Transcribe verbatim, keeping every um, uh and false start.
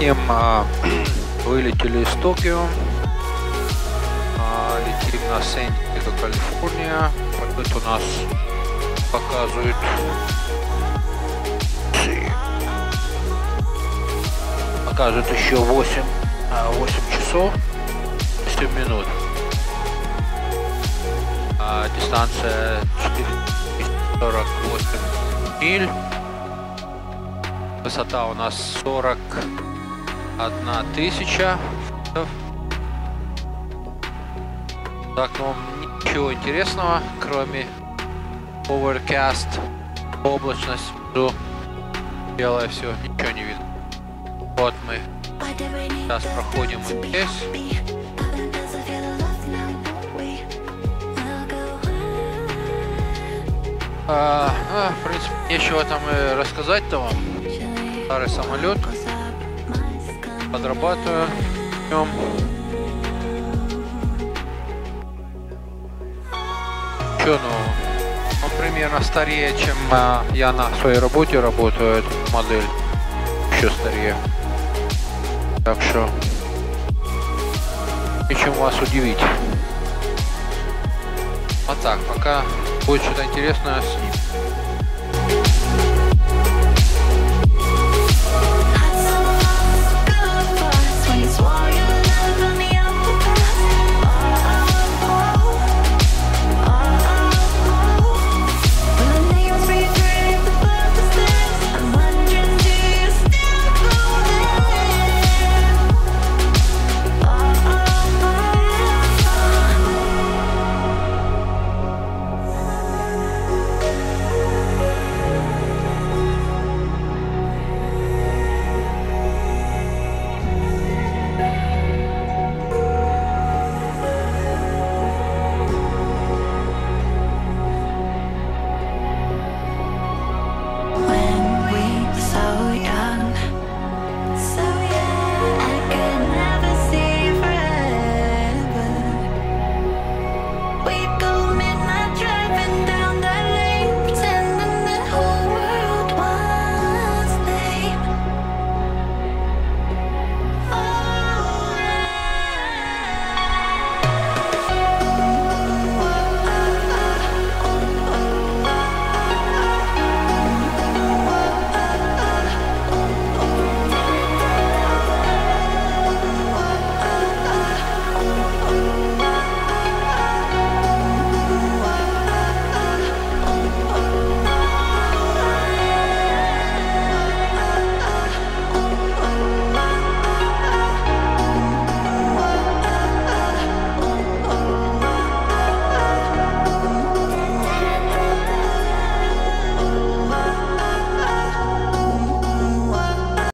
ним а, вылетели из Токио, а, летим на Сан-Диего, Калифорния. Вот это у нас показывает показывает еще восемь часов семь минут. А, дистанция четыреста сорок восемь миль. Высота у нас сорок одна тысяча футов. Так, ну ничего интересного, кроме overcast, облачность, белое все, ничего не видно. Вот мы сейчас проходим здесь. А, а, в принципе, нечего там и рассказать-то вам. Старый самолет. Подрабатываю в нем. Че, ну, он примерно старее, чем а, я на своей работе работаю. Эта модель еще старее. Так что нечем вас удивить. А так, пока будет что-то интересное с ним.